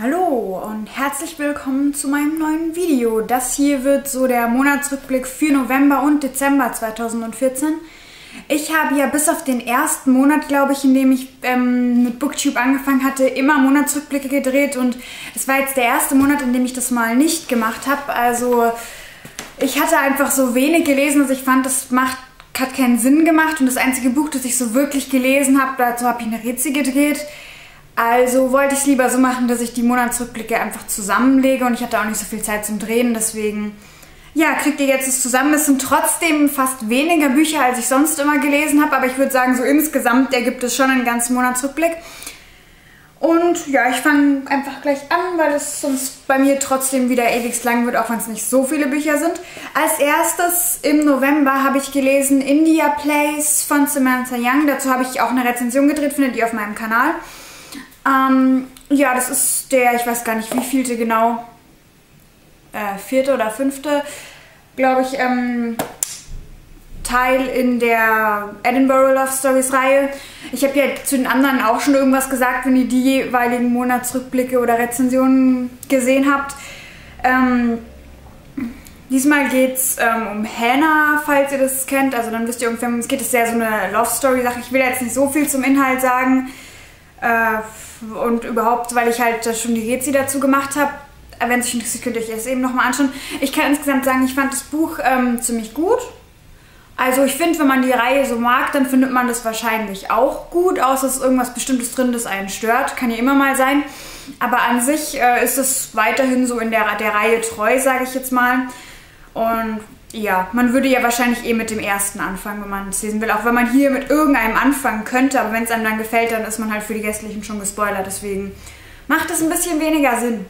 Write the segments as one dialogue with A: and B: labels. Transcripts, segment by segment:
A: Hallo und herzlich willkommen zu meinem neuen Video. Das hier wird so der Monatsrückblick für November und Dezember 2014. Ich habe ja bis auf den ersten Monat, glaube ich, in dem ich mit Booktube angefangen hatte, immer Monatsrückblicke gedreht. Und es war jetzt der erste Monat, in dem ich das mal nicht gemacht habe. Also ich hatte einfach so wenig gelesen, also ich fand, hat keinen Sinn gemacht. Und das einzige Buch, das ich so wirklich gelesen habe, dazu habe ich eine Rezi gedreht. Also wollte ich es lieber so machen, dass ich die Monatsrückblicke einfach zusammenlege und ich hatte auch nicht so viel Zeit zum Drehen, deswegen, ja, kriegt ihr jetzt es zusammen. Es sind trotzdem fast weniger Bücher, als ich sonst immer gelesen habe, aber ich würde sagen, so insgesamt ergibt es schon einen ganzen Monatsrückblick. Und ja, ich fange einfach gleich an, weil es sonst bei mir trotzdem wieder ewig lang wird, auch wenn es nicht so viele Bücher sind. Als erstes im November habe ich gelesen India Place von Samantha Young. Dazu habe ich auch eine Rezension gedreht, findet ihr auf meinem Kanal. Ja, das ist der, ich weiß gar nicht wie vielte genau, vierte oder fünfte, glaube ich, Teil in der Edinburgh Love Stories Reihe. Ich habe ja zu den anderen auch schon irgendwas gesagt, wenn ihr die jeweiligen Monatsrückblicke oder Rezensionen gesehen habt. Diesmal geht es um Hannah, falls ihr das kennt, also dann wisst ihr ungefähr, es geht es sehr so eine Love Story Sache. Ich will jetzt nicht so viel zum Inhalt sagen. Und überhaupt, weil ich halt schon die Rezi dazu gemacht habe. Wenn es euch interessiert, könnt ihr euch das eben nochmal anschauen. Ich kann insgesamt sagen, ich fand das Buch ziemlich gut. Also ich finde, wenn man die Reihe so mag, dann findet man das wahrscheinlich auch gut. Außer es ist irgendwas Bestimmtes drin, das einen stört. Kann ja immer mal sein. Aber an sich ist es weiterhin so in der Reihe treu, sage ich jetzt mal. Und ja, man würde ja wahrscheinlich mit dem ersten anfangen, wenn man es lesen will. Auch wenn man hier mit irgendeinem anfangen könnte, aber wenn es einem dann gefällt, dann ist man halt für die Restlichen schon gespoilert. Deswegen macht es ein bisschen weniger Sinn.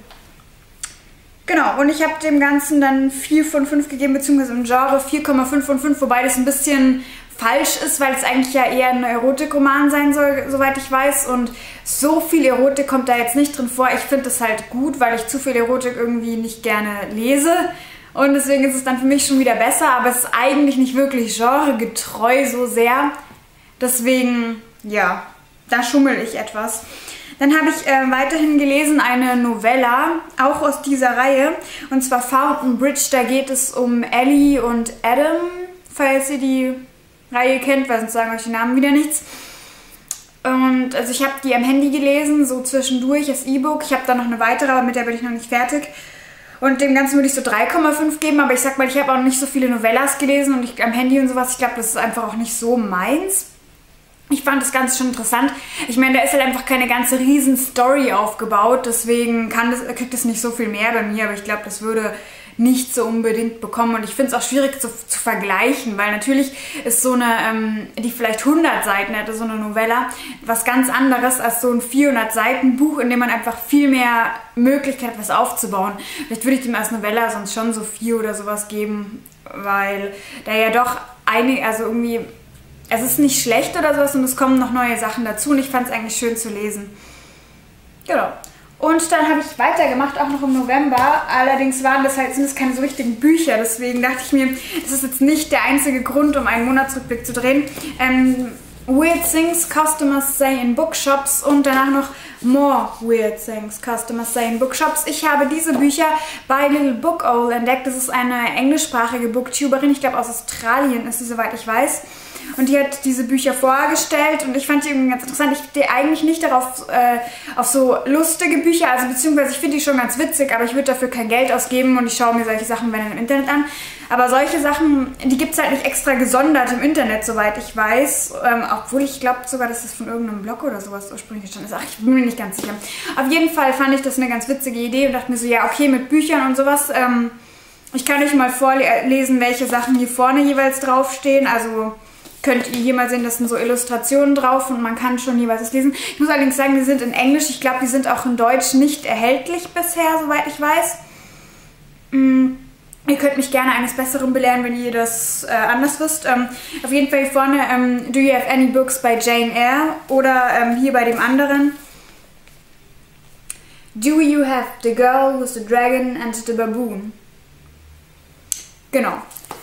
A: Genau, und ich habe dem Ganzen dann 4 von 5 gegeben, beziehungsweise im Genre 4,5 von 5, wobei das ein bisschen falsch ist, weil es eigentlich ja eher ein Erotikroman sein soll, soweit ich weiß. Und so viel Erotik kommt da jetzt nicht drin vor. Ich finde das halt gut, weil ich zu viel Erotik irgendwie nicht gerne lese. Und deswegen ist es dann für mich schon wieder besser, aber es ist eigentlich nicht wirklich genregetreu so sehr. Deswegen, ja, da schummel ich etwas. Dann habe ich weiterhin gelesen eine Novella, auch aus dieser Reihe, und zwar Fountain Bridge. Da geht es um Ellie und Adam, falls ihr die Reihe kennt, weil sonst sagen euch die Namen wieder nichts. Und also ich habe die am Handy gelesen, so zwischendurch als E-Book. Ich habe da noch eine weitere, aber mit der bin ich noch nicht fertig. Und dem Ganzen würde ich so 3,5 geben, aber ich sag mal, ich habe auch nicht so viele Novellas gelesen und am Handy und sowas, ich glaube, das ist einfach auch nicht so meins. Ich fand das Ganze schon interessant. Ich meine, da ist halt einfach keine ganze riesen Story aufgebaut, deswegen kriegt es nicht so viel mehr bei mir, aber ich glaube, das würde nicht so unbedingt bekommen. Und ich finde es auch schwierig zu vergleichen, weil natürlich ist so eine, die vielleicht 100 Seiten hätte, so eine Novella, was ganz anderes als so ein 400 Seiten Buch, in dem man einfach viel mehr Möglichkeit hat, was aufzubauen. Vielleicht würde ich dem als Novella sonst schon so 4 oder sowas geben, weil da ja doch einige, also irgendwie, es ist nicht schlecht oder sowas und es kommen noch neue Sachen dazu und ich fand es eigentlich schön zu lesen. Genau. Und dann habe ich weitergemacht, auch noch im November. Allerdings sind es keine so richtigen Bücher. Deswegen dachte ich mir, das ist jetzt nicht der einzige Grund, um einen Monatsrückblick zu drehen. Weird Things Customers Say in Bookshops und danach noch More Weird Things Customers Say in Bookshops. Ich habe diese Bücher bei Little Book Owl entdeckt. Das ist eine englischsprachige Booktuberin. Ich glaube, aus Australien ist sie, soweit ich weiß. Und die hat diese Bücher vorgestellt und ich fand die irgendwie ganz interessant. Ich stehe eigentlich nicht darauf, auf so lustige Bücher, also beziehungsweise ich finde die schon ganz witzig, aber ich würde dafür kein Geld ausgeben und ich schaue mir solche Sachen dann im Internet an. Aber solche Sachen, die gibt es halt nicht extra gesondert im Internet, soweit ich weiß. Obwohl ich glaube sogar, dass das von irgendeinem Blog oder sowas ursprünglich gestanden ist. Ach, ich bin mir nicht ganz sicher. Auf jeden Fall fand ich das eine ganz witzige Idee und dachte mir so, ja okay, mit Büchern und sowas, ich kann euch mal vorlesen, welche Sachen hier vorne jeweils draufstehen, also könnt ihr hier mal sehen, das sind so Illustrationen drauf und man kann schon jeweils das lesen. Ich muss allerdings sagen, die sind in Englisch. Ich glaube, die sind auch in Deutsch nicht erhältlich bisher, soweit ich weiß. Ihr könnt mich gerne eines Besseren belehren, wenn ihr das anders wisst. Auf jeden Fall hier vorne, Do you have any books by Jane Eyre? Oder hier bei dem anderen, Do you have the girl with the dragon and the baboon? Genau.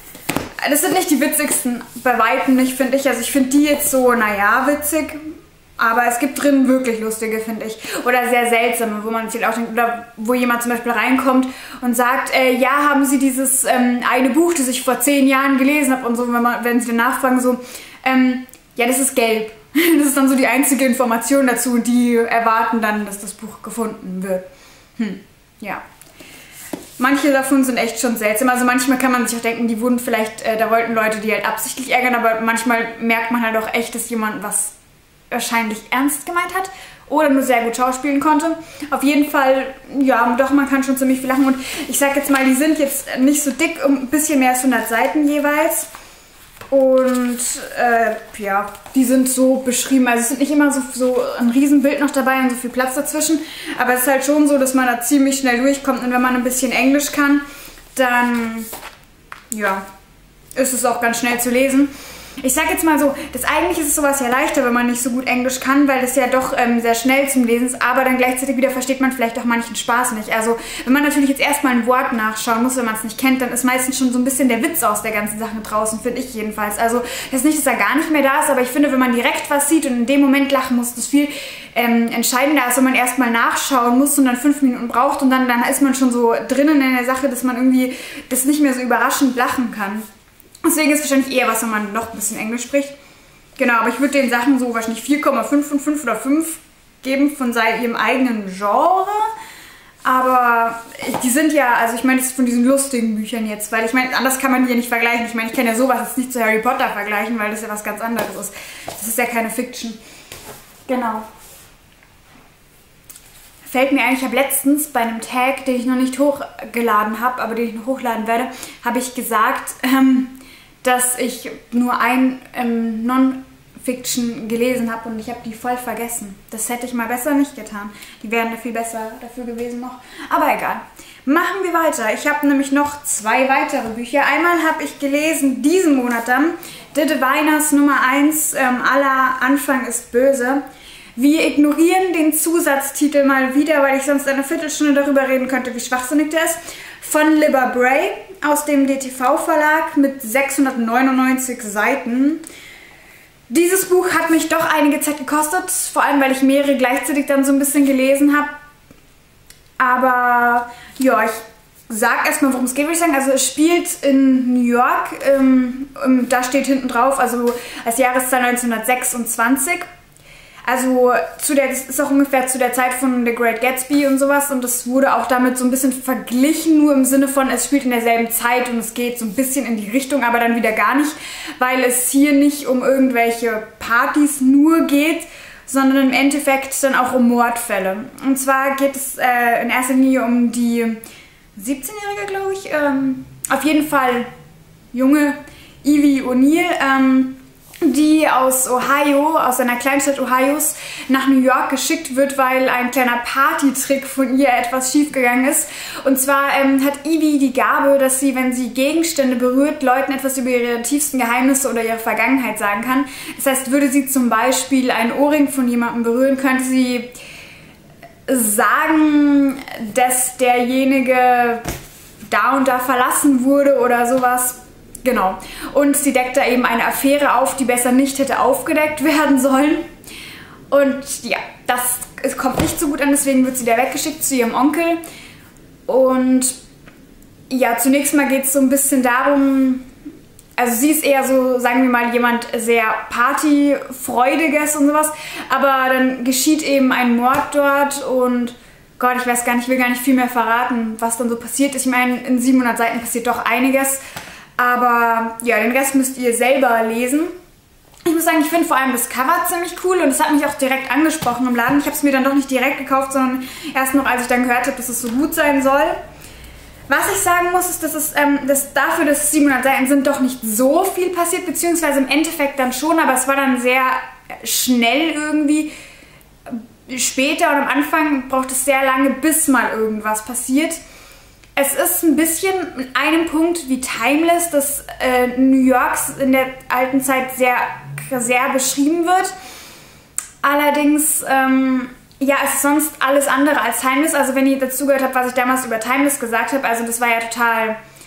A: Das sind nicht die witzigsten, bei weitem nicht, finde ich. Also ich finde die jetzt so, naja, witzig. Aber es gibt drin wirklich lustige, finde ich. Oder sehr seltsame, wo man sich auch denkt, oder wo jemand zum Beispiel reinkommt und sagt, ja, haben Sie dieses eine Buch, das ich vor 10 Jahren gelesen habe und so, wenn Sie dann nachfragen, so, ja, das ist gelb. Das ist dann so die einzige Information dazu und die erwarten dann, dass das Buch gefunden wird. Ja. Manche davon sind echt schon seltsam. Also manchmal kann man sich auch denken, die wurden vielleicht, da wollten Leute die halt absichtlich ärgern, aber manchmal merkt man halt auch echt, dass jemand was wahrscheinlich ernst gemeint hat oder nur sehr gut schauspielen konnte. Auf jeden Fall, ja, doch, man kann schon ziemlich viel lachen. Und ich sag jetzt mal, die sind jetzt nicht so dick, ein bisschen mehr als 100 Seiten jeweils. Und ja, die sind so beschrieben. Also es sind nicht immer so ein Riesenbild noch dabei und so viel Platz dazwischen. Aber es ist halt schon so, dass man da ziemlich schnell durchkommt. Und wenn man ein bisschen Englisch kann, dann, ja, ist es auch ganz schnell zu lesen. Ich sag jetzt mal so, eigentlich ist es sowas ja leichter, wenn man nicht so gut Englisch kann, weil es ja doch sehr schnell zum Lesen ist, aber dann gleichzeitig wieder versteht man vielleicht auch manchen Spaß nicht. Also wenn man natürlich jetzt erstmal ein Wort nachschauen muss, wenn man es nicht kennt, dann ist meistens schon so ein bisschen der Witz aus der ganzen Sache draußen, finde ich jedenfalls. Also das ist nicht, dass er gar nicht mehr da ist, aber ich finde, wenn man direkt was sieht und in dem Moment lachen muss, das viel entscheidender ist, wenn man erstmal nachschauen muss und dann 5 Minuten braucht und dann ist man schon so drinnen in der Sache, dass man irgendwie das nicht mehr so überraschend lachen kann. Deswegen ist es wahrscheinlich eher was, wenn man noch ein bisschen Englisch spricht. Genau, aber ich würde den Sachen so wahrscheinlich 4,5 von 5 oder 5 geben von ihrem eigenen Genre. Aber die sind ja, also ich meine, das ist von diesen lustigen Büchern jetzt, weil ich meine, anders kann man die ja nicht vergleichen. Ich meine, ich kann ja sowas jetzt nicht zu Harry Potter vergleichen, weil das ja was ganz anderes ist. Das ist ja keine Fiction. Genau. Fällt mir ein, ich habe letztens bei einem Tag, den ich noch nicht hochgeladen habe, aber den ich noch hochladen werde, habe ich gesagt, dass ich nur ein Non-Fiction gelesen habe und ich habe die voll vergessen. Das hätte ich mal besser nicht getan. Die wären viel besser dafür gewesen noch. Aber egal. Machen wir weiter. Ich habe nämlich noch 2 weitere Bücher. Einmal habe ich gelesen, diesen Monat dann, The Diviners Nummer 1, aller Anfang ist böse. Wir ignorieren den Zusatztitel mal wieder, weil ich sonst eine Viertelstunde darüber reden könnte, wie schwachsinnig der ist. Von Libba Bray aus dem DTV-Verlag mit 699 Seiten. Dieses Buch hat mich doch einige Zeit gekostet, vor allem weil ich mehrere gleichzeitig dann so ein bisschen gelesen habe. Aber ja, ich sag erstmal, worum es geht, würde ich sagen. Also es spielt in New York, da steht hinten drauf, also als Jahreszahl 1926. Also das ist auch ungefähr zu der Zeit von The Great Gatsby und sowas und das wurde auch damit so ein bisschen verglichen, nur im Sinne von, es spielt in derselben Zeit und es geht so ein bisschen in die Richtung, aber dann wieder gar nicht, weil es hier nicht um irgendwelche Partys nur geht, sondern im Endeffekt dann auch um Mordfälle. Und zwar geht es in erster Linie um die 17-Jährige, glaube ich, auf jeden Fall junge Evie O'Neill, die aus Ohio, aus einer Kleinstadt Ohios, nach New York geschickt wird, weil ein kleiner Partytrick von ihr etwas schiefgegangen ist. Und zwar hat Evie die Gabe, dass sie, wenn sie Gegenstände berührt, Leuten etwas über ihre tiefsten Geheimnisse oder ihre Vergangenheit sagen kann. Das heißt, würde sie zum Beispiel einen Ohrring von jemandem berühren, könnte sie sagen, dass derjenige da und da verlassen wurde oder sowas. Genau. Und sie deckt da eben eine Affäre auf, die besser nicht hätte aufgedeckt werden sollen. Und ja, es kommt nicht so gut an, deswegen wird sie da weggeschickt zu ihrem Onkel. Und ja, zunächst mal geht es so ein bisschen darum, also sie ist eher so, sagen wir mal, jemand sehr Partyfreudiges und sowas. Aber dann geschieht eben ein Mord dort und Gott, ich weiß gar nicht, ich will gar nicht viel mehr verraten, was dann so passiert ist. Ich meine, in 700 Seiten passiert doch einiges. Aber ja, den Rest müsst ihr selber lesen. Ich muss sagen, ich finde vor allem das Cover ziemlich cool und es hat mich auch direkt angesprochen im Laden. Ich habe es mir dann doch nicht direkt gekauft, sondern erst noch, als ich dann gehört habe, dass es so gut sein soll. Was ich sagen muss, ist, dass dafür, dass es 700 Seiten sind, doch nicht so viel passiert, beziehungsweise im Endeffekt dann schon, aber es war dann sehr schnell irgendwie. Später und am Anfang braucht es sehr lange, bis mal irgendwas passiert. Es ist ein bisschen mit einem Punkt wie Timeless, dass New York in der alten Zeit sehr, sehr beschrieben wird. Allerdings, ja, es ist sonst alles andere als Timeless. Also wenn ihr dazu gehört habt, was ich damals über Timeless gesagt habe, also das war ja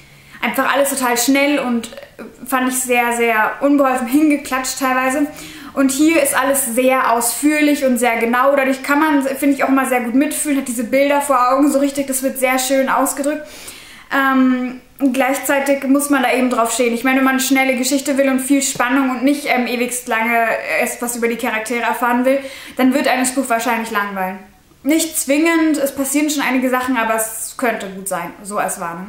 A: einfach alles total schnell und fand ich sehr, sehr unbeholfen hingeklatscht teilweise. Und hier ist alles sehr ausführlich und sehr genau. Dadurch kann man, finde ich, auch mal sehr gut mitfühlen, hat diese Bilder vor Augen so richtig, das wird sehr schön ausgedrückt. Gleichzeitig muss man da eben drauf stehen. Ich meine, wenn man eine schnelle Geschichte will und viel Spannung und nicht ewigst lange erst was über die Charaktere erfahren will, dann wird ein Buch wahrscheinlich langweilen. Nicht zwingend, es passieren schon einige Sachen, aber es könnte gut sein, so als Warnung.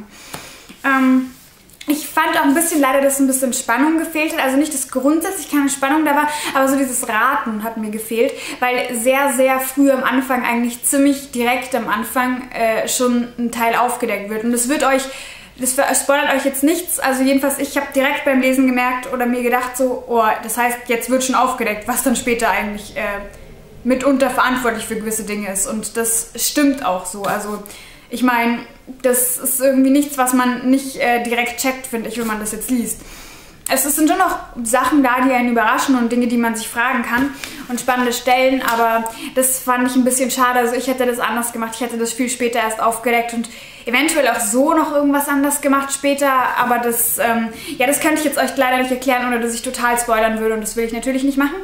A: Ich fand auch ein bisschen leider, dass ein bisschen Spannung gefehlt hat. Also nicht, dass grundsätzlich keine Spannung da war, aber so dieses Raten hat mir gefehlt, weil sehr, sehr früh am Anfang, eigentlich ziemlich direkt am Anfang, schon ein Teil aufgedeckt wird. Und das spoilert euch jetzt nichts. Also jedenfalls, ich habe direkt beim Lesen gemerkt oder mir gedacht so, oh, das heißt, jetzt wird schon aufgedeckt, was dann später eigentlich mitunter verantwortlich für gewisse Dinge ist. Und das stimmt auch so. Also ich meine, das ist irgendwie nichts, was man nicht direkt checkt, finde ich, wenn man das jetzt liest. Es sind schon noch Sachen da, die einen überraschen und Dinge, die man sich fragen kann und spannende Stellen, aber das fand ich ein bisschen schade. Also ich hätte das anders gemacht, ich hätte das viel später erst aufgedeckt und eventuell auch so noch irgendwas anders gemacht später, aber das, ja, das könnte ich jetzt euch leider nicht erklären, ohne dass ich total spoilern würde und das will ich natürlich nicht machen.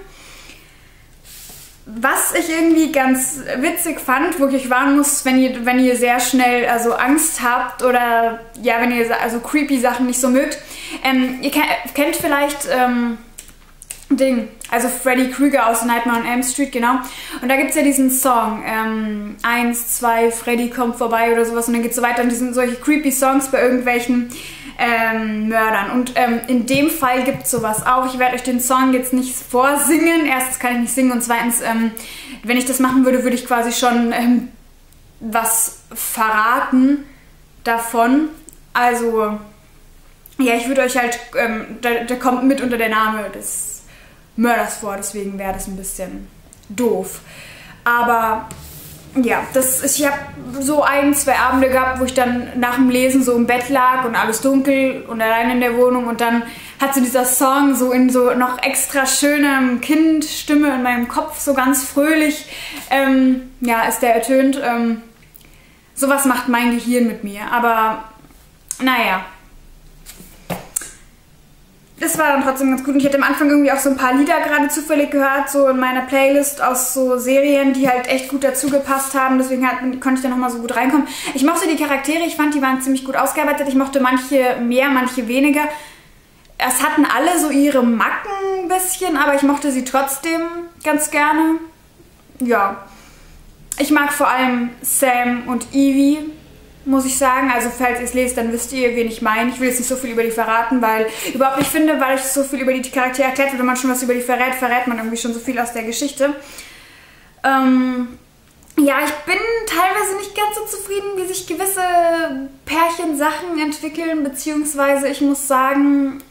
A: Was ich irgendwie ganz witzig fand, wo ich euch warnen muss, wenn ihr sehr schnell also Angst habt oder ja, wenn ihr also creepy Sachen nicht so mögt. Ihr kennt vielleicht also Freddy Krueger aus Nightmare on Elm Street, genau. Und da gibt es ja diesen Song, 1, 2, Freddy kommt vorbei oder sowas und dann geht es so weiter und die sind solche creepy Songs bei irgendwelchen Mördern. Und in dem Fall gibt es sowas auch. Ich werde euch den Song jetzt nicht vorsingen. Erstens kann ich nicht singen und zweitens, wenn ich das machen würde, würde ich quasi schon was verraten davon. Also, ja, ich würde euch halt, da kommt mit unter der Name des Mörders vor, deswegen wäre das ein bisschen doof. Aber ja, ich habe so 1, 2 Abende gehabt, wo ich dann nach dem Lesen so im Bett lag und alles dunkel und allein in der Wohnung und dann hat so dieser Song so in so noch extra schöner Kindstimme in meinem Kopf, so ganz fröhlich, ja, ist der ertönt. Sowas macht mein Gehirn mit mir, aber naja. Das war dann trotzdem ganz gut und ich hatte am Anfang irgendwie auch so ein paar Lieder gerade zufällig gehört, so in meiner Playlist aus so Serien, die halt echt gut dazu gepasst haben, deswegen konnte ich da nochmal so gut reinkommen. Ich mochte die Charaktere, ich fand, die waren ziemlich gut ausgearbeitet, ich mochte manche mehr, manche weniger. Es hatten alle so ihre Macken ein bisschen, aber ich mochte sie trotzdem ganz gerne. Ja, ich mag vor allem Sam und Evie, muss ich sagen. Also falls ihr es lest, dann wisst ihr, wen ich meine. Ich will jetzt nicht so viel über die verraten, weil überhaupt nicht finde, weil ich so viel über die Charaktere erklärt, wenn man schon was über die verrät, verrät man irgendwie schon so viel aus der Geschichte. Ja, ich bin teilweise nicht ganz so zufrieden, wie sich gewisse Pärchensachen entwickeln, beziehungsweise ich muss sagen,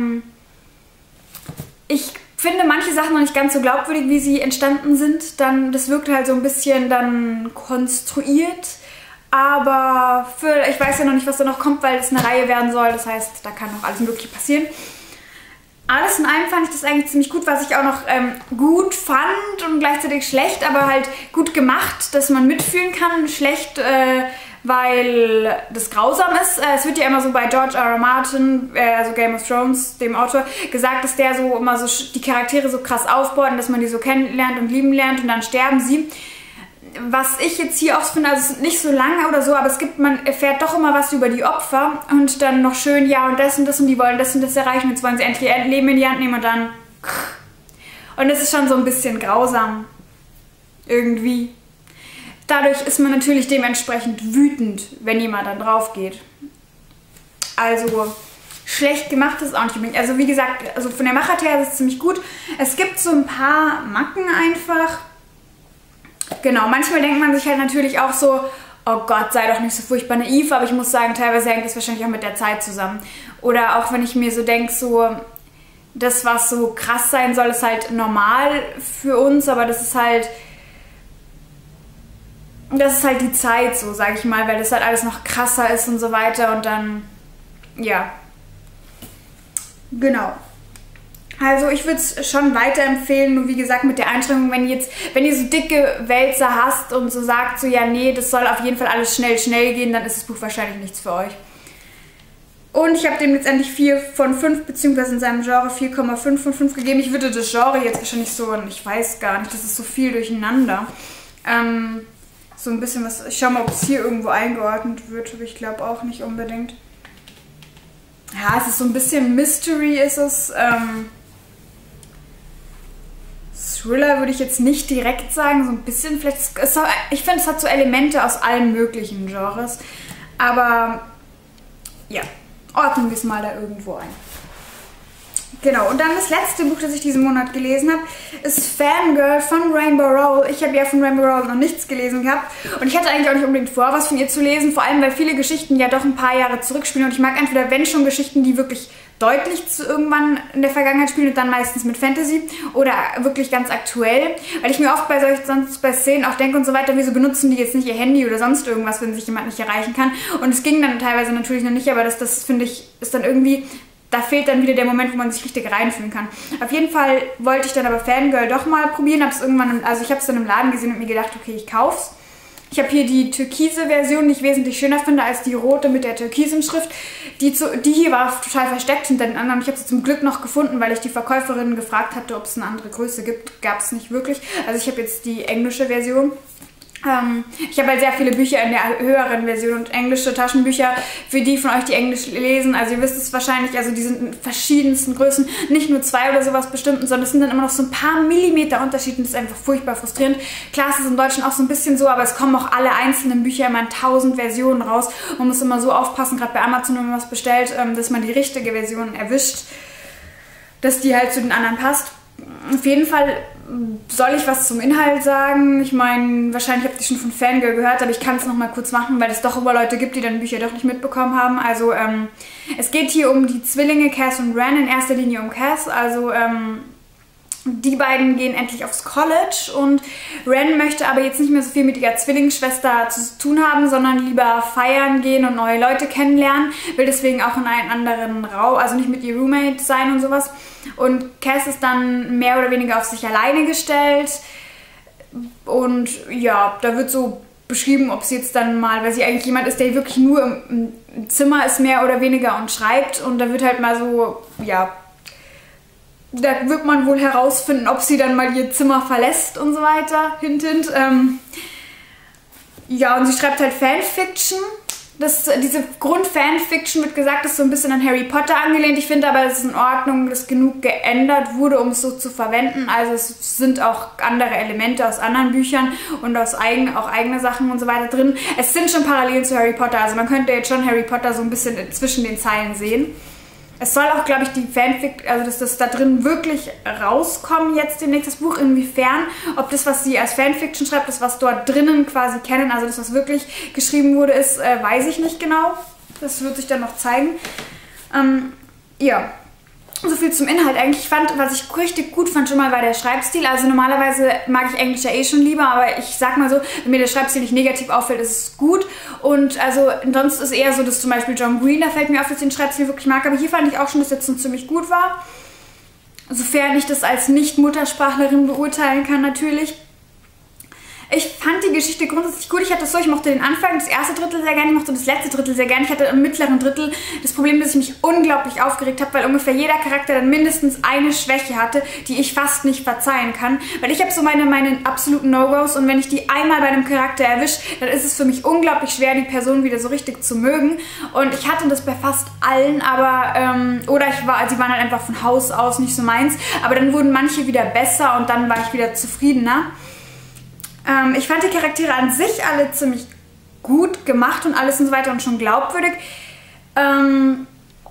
A: ich finde manche Sachen noch nicht ganz so glaubwürdig, wie sie entstanden sind. Das wirkt halt so ein bisschen dann konstruiert. Aber ich weiß ja noch nicht, was da noch kommt, weil es eine Reihe werden soll. Das heißt, da kann noch alles Mögliche passieren. Alles in allem fand ich das eigentlich ziemlich gut, was ich auch noch gut fand und gleichzeitig schlecht, aber halt gut gemacht, dass man mitfühlen kann. Schlecht, weil das grausam ist. Es wird ja immer so bei George R. R. Martin, also Game of Thrones, dem Autor, gesagt, dass der so immer so die Charaktere so krass aufbaut und dass man die so kennenlernt und lieben lernt und dann sterben sie. Was ich jetzt hier auch finde, also es ist nicht so lange oder so, aber man erfährt doch immer was über die Opfer und dann noch schön, ja und das und die wollen das und das erreichen, jetzt wollen sie endlich ihr Leben in die Hand nehmen und dann... Und das ist schon so ein bisschen grausam. Irgendwie. Dadurch ist man natürlich dementsprechend wütend, wenn jemand dann drauf geht. Also... Schlecht gemacht ist auch nicht unbedingt. Also wie gesagt, also von der Machart her ist es ziemlich gut. Es gibt so ein paar Macken einfach. Genau, manchmal denkt man sich halt natürlich auch so, oh Gott, sei doch nicht so furchtbar naiv, aber ich muss sagen, teilweise hängt das wahrscheinlich auch mit der Zeit zusammen. Oder auch wenn ich mir so denke, so, das, was so krass sein soll, ist halt normal für uns, aber das ist halt die Zeit so, sag ich mal, weil das halt alles noch krasser ist und so weiter und dann, ja, genau. Also ich würde es schon weiterempfehlen, nur wie gesagt mit der Einschränkung, wenn ihr so dicke Wälzer hast und so sagt, so ja nee, das soll auf jeden Fall alles schnell gehen, dann ist das Buch wahrscheinlich nichts für euch. Und ich habe dem letztendlich 4 von 5, beziehungsweise in seinem Genre 4,5 von 5 gegeben. Ich würde das Genre jetzt wahrscheinlich so, ich weiß gar nicht, das ist so viel durcheinander. So ein bisschen was, ich schau mal, ob es hier irgendwo eingeordnet wird, aber ich glaube auch nicht unbedingt. Ja, es ist so ein bisschen Mystery, ist es. Thriller würde ich jetzt nicht direkt sagen, so ein bisschen vielleicht. Ich finde, es hat so Elemente aus allen möglichen Genres. Aber ja, ordnen wir es mal da irgendwo ein. Genau, und dann das letzte Buch, das ich diesen Monat gelesen habe, ist Fangirl von Rainbow Rowell. Ich habe ja von Rainbow Rowell noch nichts gelesen gehabt und ich hatte eigentlich auch nicht unbedingt vor, was von ihr zu lesen, vor allem, weil viele Geschichten ja doch ein paar Jahre zurückspielen und ich mag entweder, wenn schon, Geschichten, die wirklich deutlich zu irgendwann in der Vergangenheit spielen und dann meistens mit Fantasy oder wirklich ganz aktuell, weil ich mir oft sonst bei Szenen auch denke und so weiter, wieso benutzen die jetzt nicht ihr Handy oder sonst irgendwas, wenn sich jemand nicht erreichen kann, und es ging dann teilweise natürlich noch nicht, aber das finde ich, ist dann irgendwie... Da fehlt dann wieder der Moment, wo man sich richtig reinfühlen kann. Auf jeden Fall wollte ich dann aber Fangirl doch mal probieren. Ich habe es dann im Laden gesehen und mir gedacht, okay, ich kauf's. Ich habe hier die türkise Version, die ich wesentlich schöner finde als die rote mit der türkisen Schrift. Die hier war total versteckt hinter den anderen. Ich habe sie zum Glück noch gefunden, weil ich die Verkäuferin gefragt hatte, ob es eine andere Größe gibt. Gab es nicht wirklich. Also ich habe jetzt die englische Version. Ich habe halt sehr viele Bücher in der höheren Version und englische Taschenbücher, für die von euch, die Englisch lesen, also ihr wisst es wahrscheinlich, also die sind in verschiedensten Größen, nicht nur 2 oder sowas bestimmten, sondern es sind dann immer noch so ein paar Millimeter Unterschied und das ist einfach furchtbar frustrierend. Klar, es ist im Deutschen auch so ein bisschen so, aber es kommen auch alle einzelnen Bücher immer in 1000 Versionen raus. Man muss immer so aufpassen, gerade bei Amazon, wenn man was bestellt, dass man die richtige Version erwischt, dass die halt zu den anderen passt. Auf jeden Fall soll ich was zum Inhalt sagen. Ich meine, wahrscheinlich habt ihr schon von Fangirl gehört, aber ich kann es nochmal kurz machen, weil es doch immer Leute gibt, die dann Bücher doch nicht mitbekommen haben. Also es geht hier um die Zwillinge Cass und Ren, in erster Linie um Cass. Also die beiden gehen endlich aufs College und Ren möchte aber jetzt nicht mehr so viel mit ihrer Zwillingsschwester zu tun haben, sondern lieber feiern gehen und neue Leute kennenlernen, will deswegen auch in einen anderen Raum, also nicht mit ihr Roommate sein und sowas. Und Cass ist dann mehr oder weniger auf sich alleine gestellt und ja, da wird so beschrieben, ob sie jetzt dann mal, weil sie eigentlich jemand ist, der wirklich nur im Zimmer ist, mehr oder weniger, und schreibt, und da wird halt mal so, ja, da wird man wohl herausfinden, ob sie dann mal ihr Zimmer verlässt und so weiter. Hint, hint. Ja, und sie schreibt halt Fanfiction. Diese Grund-Fanfiction wird gesagt, ist so ein bisschen an Harry Potter angelehnt. Ich finde aber, es ist in Ordnung, dass genug geändert wurde, um es so zu verwenden. Also es sind auch andere Elemente aus anderen Büchern und aus auch eigene Sachen und so weiter drin. Es sind schon Parallelen zu Harry Potter. Also man könnte jetzt schon Harry Potter so ein bisschen zwischen den Zeilen sehen. Es soll auch, glaube ich, die Fanfic, also dass das da drin wirklich rauskommen jetzt demnächst, das Buch, inwiefern, ob das, was sie als Fanfiction schreibt, das, was dort drinnen quasi kennen, also das, was wirklich geschrieben wurde, ist, weiß ich nicht genau. Das wird sich dann noch zeigen. Ja. So viel zum Inhalt eigentlich. Ich fand, was ich richtig gut fand schon mal, war der Schreibstil. Also normalerweise mag ich Englisch ja eh schon lieber, aber ich sag mal so, wenn mir der Schreibstil nicht negativ auffällt, ist es gut. Und also sonst ist eher so, dass zum Beispiel John Green, da fällt mir auf, dass ich den Schreibstil wirklich mag. Aber hier fand ich auch schon, dass der jetzt ziemlich gut war. Sofern ich das als Nicht-Muttersprachlerin beurteilen kann natürlich. Ich fand die Geschichte grundsätzlich gut. Ich hatte es so, ich mochte den Anfang, das erste Drittel sehr gerne, ich mochte das letzte Drittel sehr gerne. Ich hatte im mittleren Drittel das Problem, dass ich mich unglaublich aufgeregt habe, weil ungefähr jeder Charakter dann mindestens eine Schwäche hatte, die ich fast nicht verzeihen kann. Weil ich habe so meine absoluten No-Gos, und wenn ich die einmal bei einem Charakter erwische, dann ist es für mich unglaublich schwer, die Person wieder so richtig zu mögen. Und ich hatte das bei fast allen, aber, oder sie waren halt einfach von Haus aus nicht so meins, aber dann wurden manche wieder besser und dann war ich wieder zufriedener. Ich fand die Charaktere an sich alle ziemlich gut gemacht und alles und so weiter und schon glaubwürdig. Im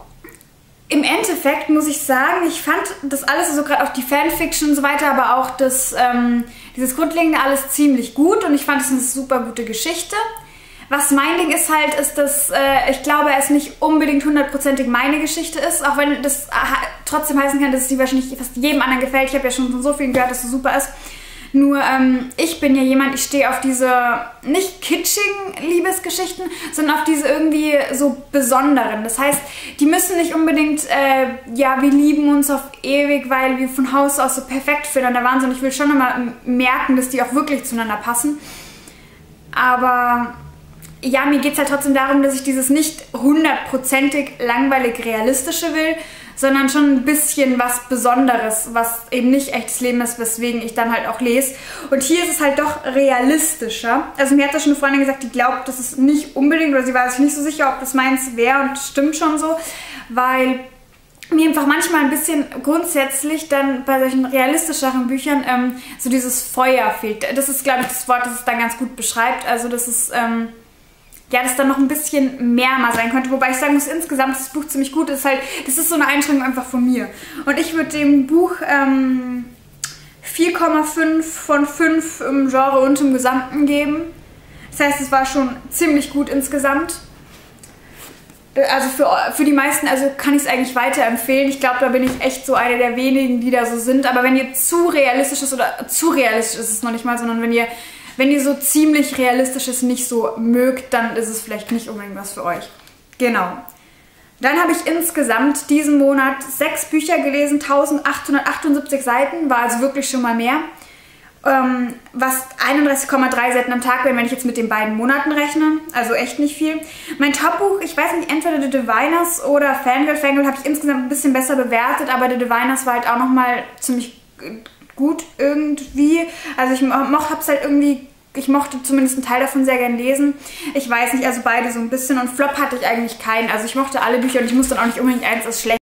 A: Endeffekt muss ich sagen, ich fand das alles, also gerade auch die Fanfiction und so weiter, aber auch dieses Grundlegende alles ziemlich gut, und ich fand es eine super gute Geschichte. Was mein Ding ist halt, ist, dass ich glaube, es nicht unbedingt hundertprozentig meine Geschichte ist, auch wenn das trotzdem heißen kann, dass sie wahrscheinlich fast jedem anderen gefällt. Ich habe ja schon von so vielen gehört, dass es super ist. Nur, ich bin ja jemand, ich stehe auf diese nicht kitschigen Liebesgeschichten, sondern auf diese irgendwie so besonderen. Das heißt, die müssen nicht unbedingt, ja, wir lieben uns auf ewig, weil wir von Haus aus so perfekt füreinander waren, sondern ich will schon immer merken, dass die auch wirklich zueinander passen. Aber ja, mir geht es halt trotzdem darum, dass ich dieses nicht hundertprozentig langweilig realistische will, sondern schon ein bisschen was Besonderes, was eben nicht echtes Leben ist, weswegen ich dann halt auch lese. Und hier ist es halt doch realistischer. Also mir hat das schon eine Freundin gesagt, die glaubt, das ist nicht unbedingt, oder sie war sich nicht so sicher, ob das meins wäre, und das stimmt schon so, weil mir einfach manchmal ein bisschen grundsätzlich dann bei solchen realistischeren Büchern so dieses Feuer fehlt. Das ist, glaube ich, das Wort, das es dann ganz gut beschreibt. Also das ist, ja, das dann noch ein bisschen mehr mal sein könnte. Wobei ich sagen muss, insgesamt ist das Buch ziemlich gut. Das ist so eine Einschränkung einfach von mir. Und ich würde dem Buch 4,5 von 5 im Genre und im Gesamten geben. Das heißt, es war schon ziemlich gut insgesamt. Also für die meisten, also kann ich es eigentlich weiterempfehlen. Ich glaube, da bin ich echt so eine der wenigen, die da so sind. Aber wenn ihr zu realistisch ist, oder zu realistisch ist es noch nicht mal, sondern wenn ihr so ziemlich realistisches nicht so mögt, dann ist es vielleicht nicht unbedingt was für euch. Genau. Dann habe ich insgesamt diesen Monat 6 Bücher gelesen, 1878 Seiten, war also wirklich schon mal mehr. Was 31,3 Seiten am Tag wären, wenn ich jetzt mit den beiden Monaten rechne. Also echt nicht viel. Mein Top-Buch, ich weiß nicht, entweder The Diviners oder Fangirl. Fangirl habe ich insgesamt ein bisschen besser bewertet, aber The Diviners war halt auch nochmal ziemlich gut irgendwie. Also ich mochte zumindest einen Teil davon sehr gern lesen. Ich weiß nicht, also beide so ein bisschen. Und Flop hatte ich eigentlich keinen. Also ich mochte alle Bücher und ich muss dann auch nicht unbedingt eins als schlecht